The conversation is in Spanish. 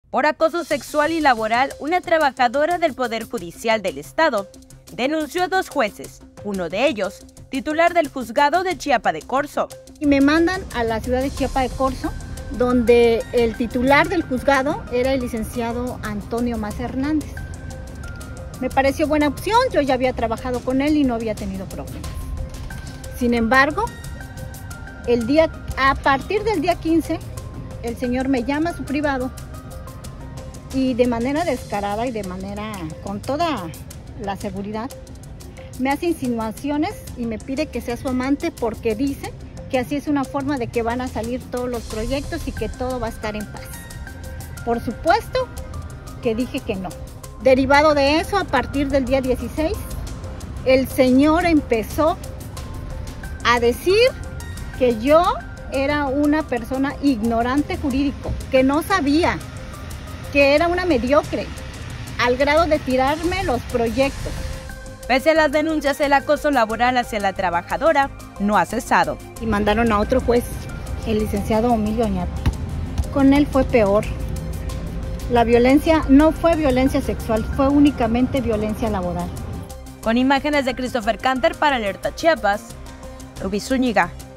Por acoso sexual y laboral, una trabajadora del Poder Judicial del Estado denunció a 2 jueces, uno de ellos, titular del juzgado de Chiapa de Corzo. Y me mandan a la ciudad de Chiapa de Corzo, donde el titular del juzgado era el licenciado Antonio Maza Hernández. Me pareció buena opción, yo ya había trabajado con él y no había tenido problemas. Sin embargo, a partir del día 15, el señor me llama a su privado y de manera descarada y con toda la seguridad, me hace insinuaciones y me pide que sea su amante porque dice que así es una forma de que van a salir todos los proyectos y que todo va a estar en paz. Por supuesto que dije que no. Derivado de eso, a partir del día 16, el señor empezó a decir que yo era una persona ignorante jurídico, que no sabía, que era una mediocre, al grado de tirarme los proyectos. Pese a las denuncias, el acoso laboral hacia la trabajadora no ha cesado. Y mandaron a otro juez, el licenciado Emilio Oñate. Con él fue peor. La violencia no fue violencia sexual, fue únicamente violencia laboral. Con imágenes de Christopher Canter para Alerta Chiapas, Rubí Zúñiga.